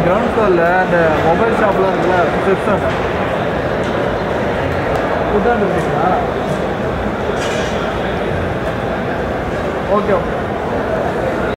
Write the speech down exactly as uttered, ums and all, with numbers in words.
Ground ஃப்ளோரில் அந்த mobile ஷாப்லாம் இருக்குல்ல ரிசப்ஷன் ஃபுட்டாக இருக்கீங்களா? Okay okay